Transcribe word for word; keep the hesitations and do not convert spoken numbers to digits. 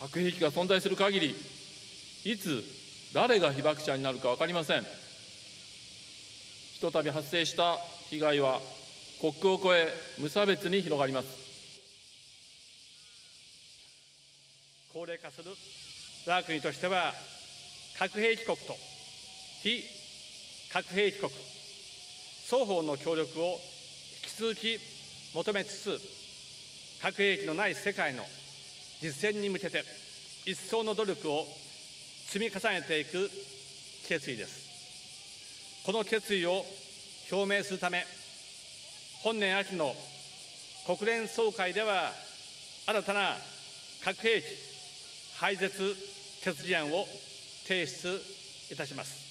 核兵器が存在する限り、いつ、誰が被爆者になるか分かりません。ひとたび発生した被害は、国境を越え、無差別に広がります。 高齢化する我が国としては、核兵器国と非核兵器国、双方の協力を引き続き求めつつ、核兵器のない世界の実現に向けて、一層の努力を積み重ねていく決意です。この決意を表明するため、本年秋の国連総会では、新たな核兵器廃絶決議案を提出いたします。